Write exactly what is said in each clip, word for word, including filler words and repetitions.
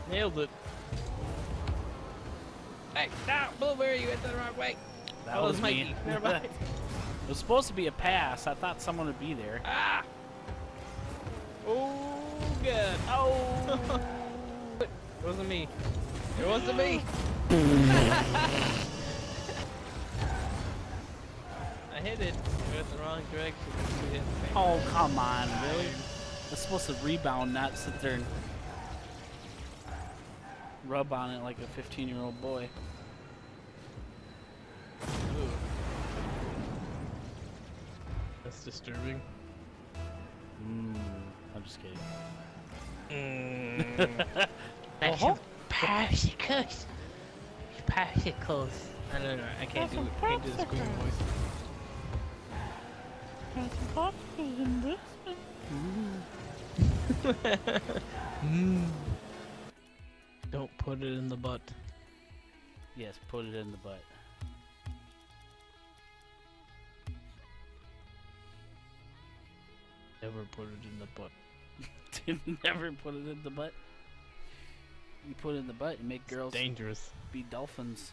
Nailed it. Hey, no, Blueberry, you went the wrong way. That oh, was Mikey. me. Never mind. It was supposed to be a pass. I thought someone would be there. Ah! Oh, good. Oh! It wasn't me. It wasn't me. I hit it. It went the wrong direction. Oh, come on, really? It's supposed to rebound, not sit there and rub on it like a fifteen-year-old boy. Ooh. That's disturbing. Mm, I'm just kidding. Mm. That's some popsicles. Popsicles. I don't know. I can't do it. I can't do the screaming voice. There's some popsicles in this mm. Don't put it in the butt. Yes, put it in the butt. Never put it in the butt. Never put it in the butt. You put it in the butt, you make It's girls dangerous. be dolphins.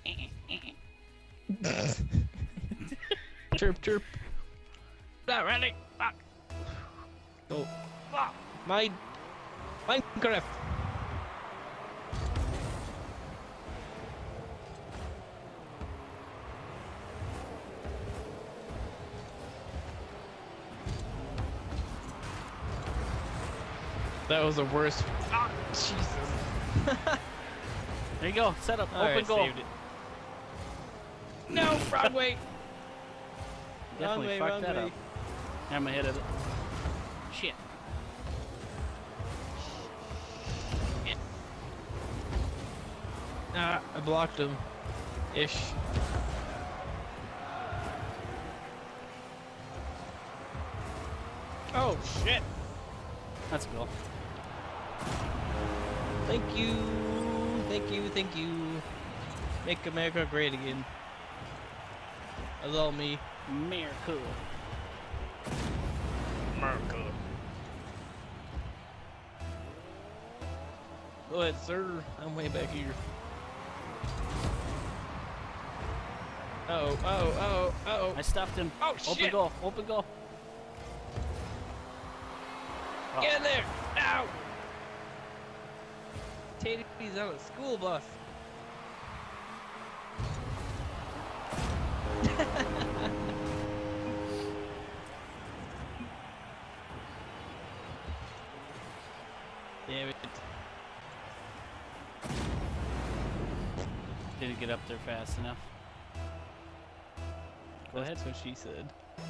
Chirp, chirp. Not ready. Fuck. Oh. Fuck. Mine. Minecraft. That was the worst. Ah, Jesus. There you go. Set up. All Open right, goal. saved it. No, wrong way. Definitely wrong way, fucked wrong that way. up. I'm gonna hit it. Shit. Shit. Ah, I blocked him. Ish. Oh, shit. Let's go. Thank you. Thank you, thank you. Make America great again. That's all me. America. America. Go ahead, sir. I'm way back here. Uh oh, uh oh, uh oh, uh oh. I stuffed him. Oh, Open shit. goal. Open goal. Oh. Get in there! Ow! Taty's on a school bus. Damn it. Didn't get up there fast enough. Go ahead. That's what she said.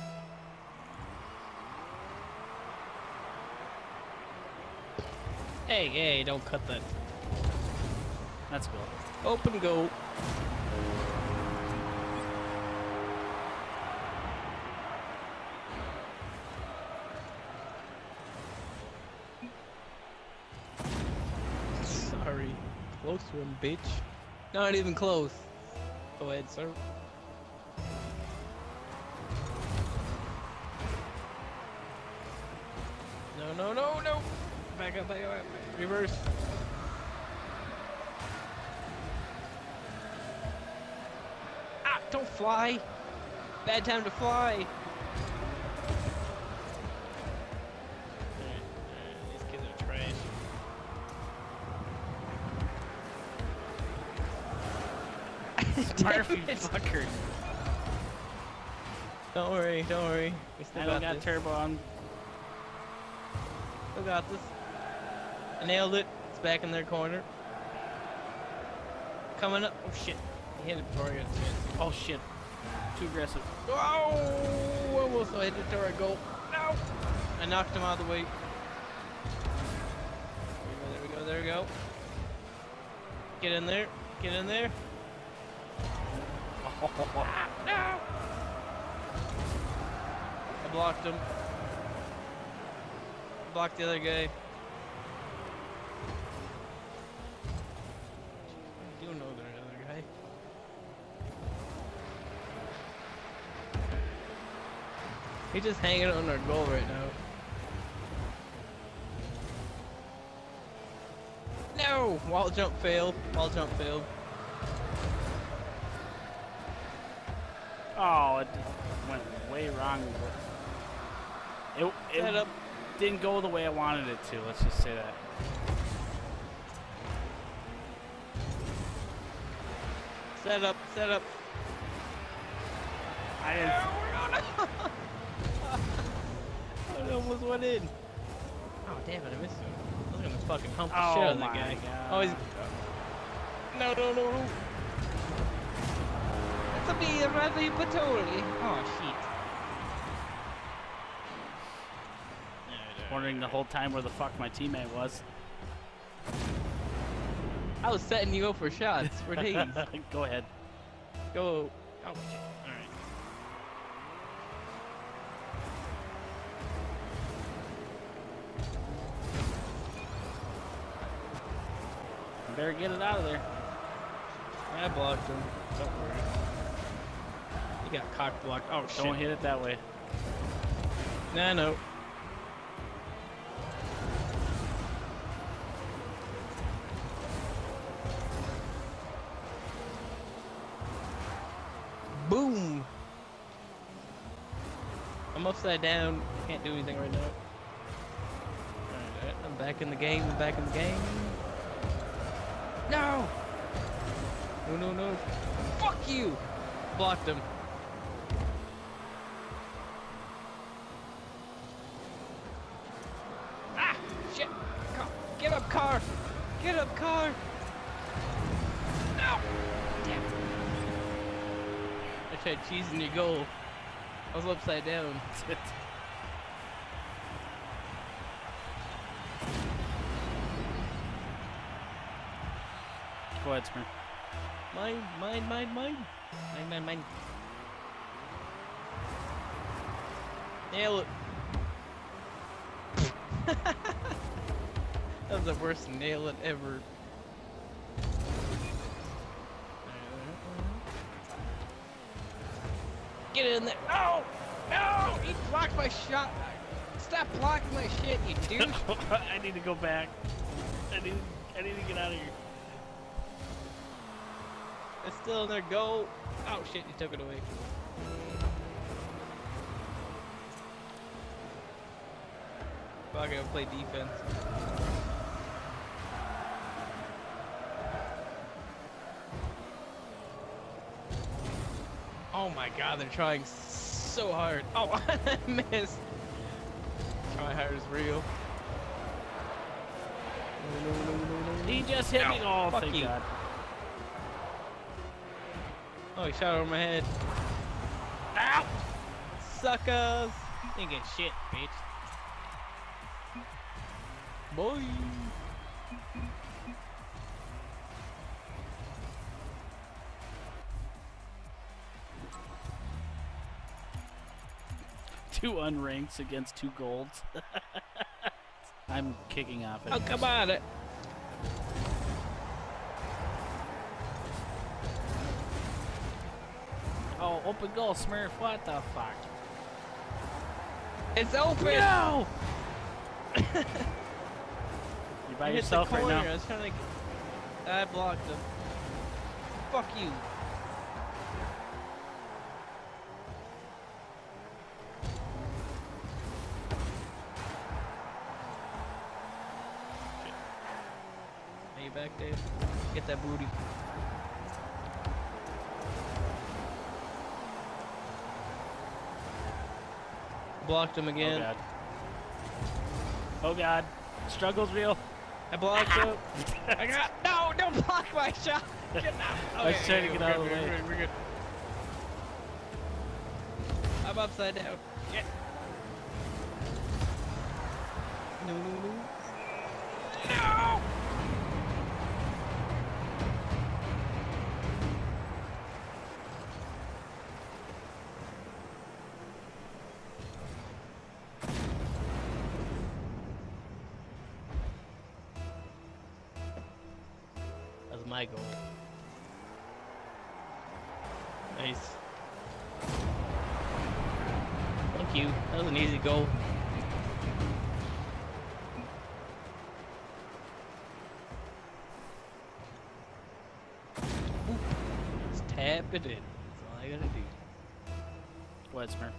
Hey, hey, don't cut that. Let's go. Open go. Sorry. Close to him, bitch. Not even close. Go ahead, sir. No, no, no, no. Back up, back up, back up. Reverse. Ah, don't fly. Bad time to fly. Alright, alright, these kids are trash. Murphy Damn it. fucker. Don't worry, don't worry. We still I don't got got this. turbo on. Still got this. I nailed it. It's back in their corner. Coming up. Oh shit. He hit it before I got a chance. Oh shit. Too aggressive. Oh! Almost hit it to our goal. No! I knocked him out of the way. There we go, there we go, there we go. Get in there. Get in there. Ah, no! I blocked him. Blocked the other guy. I do know the other guy. He's just hanging on our goal right now. No! No! Wall jump failed. Wall jump failed. Oh, it went way wrong. It, it Set up. didn't go the way I wanted it to. Let's just say that. Set up. Set up. I didn't. I almost went in. Oh damn it! I missed him. I was gonna fucking hump the Oh shit out of my that guy. God. Oh, he's. No, no, no, no. It's a me, Radley Patoli. Oh shit. Wondering the whole time where the fuck my teammate was. I was setting you up for shots for days. Go ahead. Go. Oh shit. Alright. You better get it out of there. I blocked him. Don't worry. He got cock blocked. Oh shit. Don't hit it that way. Nah, no. Boom! I'm upside down. Can't do anything right now. Alright, I'm back in the game. I'm back in the game. No! No, no, no. Fuck you! Blocked him. Ah! Shit! Car. Get up, car! Get up, car! No! Damn. I tried cheesing your goal. I was upside down. Go ahead, Smurf. Mine, mine, mine, mine. Mine, mine, mine. Nail it. That was the worst nail it ever. Get in there. No! No! He blocked my shot. Stop blocking my shit, you douche. I need to go back. I need, I need to get out of here. It's still in there. Go. Oh shit, you took it away. Fuck, I gotta play defense. Oh my god, they're trying so hard. Oh, I missed. Try hard is real. No, no, no, no, no. He just hit me. Ow, Oh, fuck thank you. God. Oh, he shot over my head. Ow! Suckers! You ain't get shit, bitch. Boy! Two unranks against two golds. I'm kicking off. Oh, come on! It. Oh, open goal, Smurf. What the fuck? It's open! No! You by I hit yourself the right corner. now? I was trying to. I blocked him. Fuck you. Are you back, Dave? Get that booty. Blocked him again. Oh God. Oh God. Struggle's real. I blocked him. I got. No, don't block my shot. Get out. I was trying to get out of the we're way. Good, we're good. I'm upside down. Get. No, no, no. No! That's my goal. Nice. Thank you. That was an easy goal. tap it in. That's all I gotta do. Go ahead, Smurf.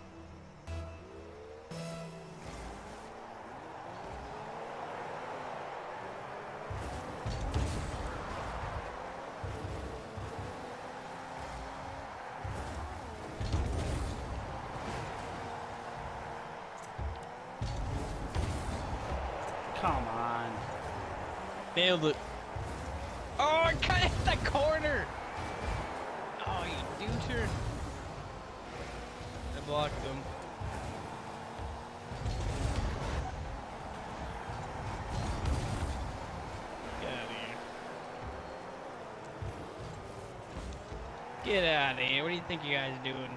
Come on. Nailed it. Oh, I cut hit the corner. Oh, you doucher. I blocked him. Get out of here. Get out of here. What do you think you guys are doing?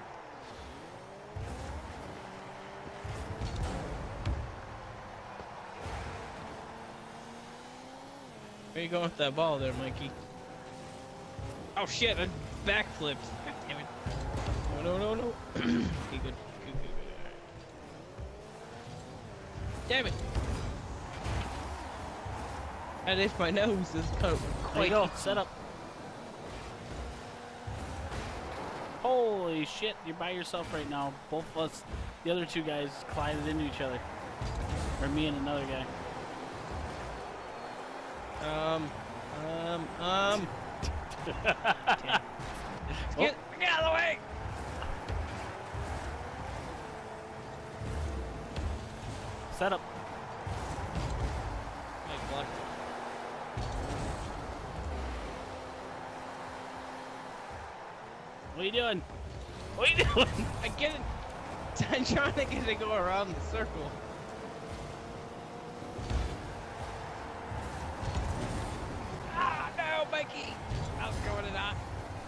Where you going with that ball there, Mikey? Oh shit, I backflipped. God damn it. No, no, no, no. Okay, good. Good, good, good. Alright. Damn it. That is my nose is kind of quite There you go. itchy. Set up. Holy shit, you're by yourself right now. Both of us, the other two guys, collided into each other. Or me and another guy. Um, um, um. Get, Oh. get out of the way! Set up. I blocked it. What are you doing? What are you doing? I get it. I'm trying to get it to go around the circle. Ah, no, Mikey! I was going it on.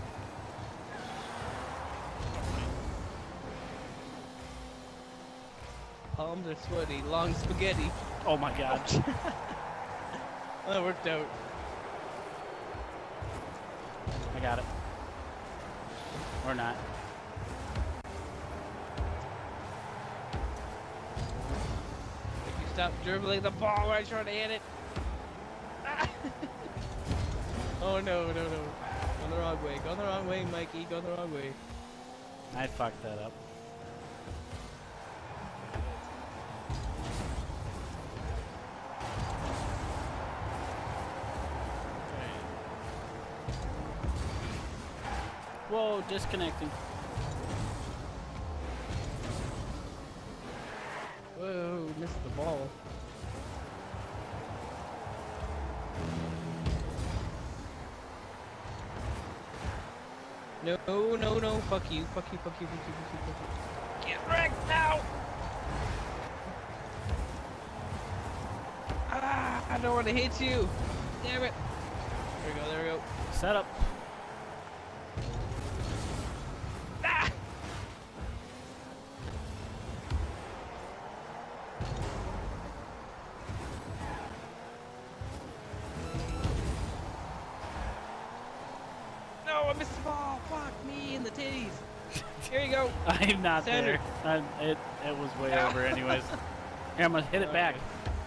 Palms are sweaty, long spaghetti. Oh my god. Well, that worked out. I got it. Or not. If you stop dribbling the ball where I try to hit it. Ah. Oh no, no, no. Go the wrong way. Go the wrong way, Mikey. Go the wrong way. I fucked that up. Whoa, disconnecting. Whoa, missed the ball. No, no, no, fuck you, fuck you, fuck you, fuck you, fuck you, fuck you. Get wrecked now! Ah, I don't want to hit you. Damn it. There we go, there we go. Set up. Ah! No, I missed the ball. Fuck me in the titties. Here you go. I'm not Standard. there. I'm, it, it was way over anyways. Here, I'm gonna hit it back.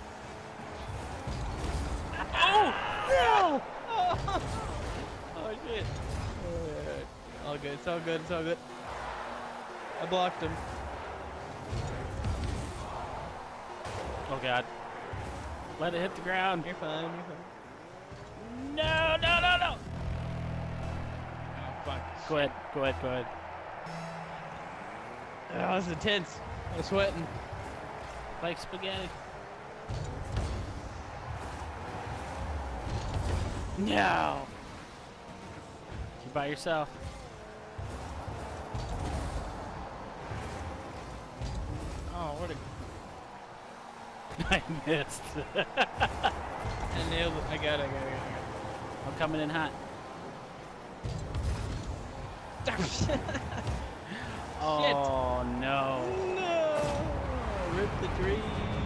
Oh! No! Oh, oh shit. Alright. All good. It's all good. It's all good. I blocked him. Oh god. Let it hit the ground. You're fine. You're fine. No, no, no, no. Oh, fuck. Go ahead. Go ahead. Go ahead. That was intense. I was sweating. Like spaghetti. No. You by yourself. Oh, what a... I missed. I nailed it. I got it. I got it. I got it. I'm coming in hot. Oh no. No! Rip the dream.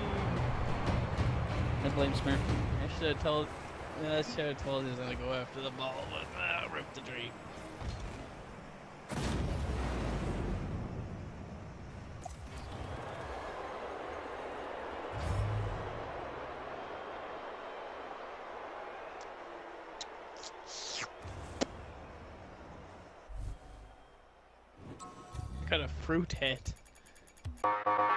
I blame Smurf. I should have told. Yeah, I should have told you to go after the ball, but ah, rip the dream. Got a fruit head.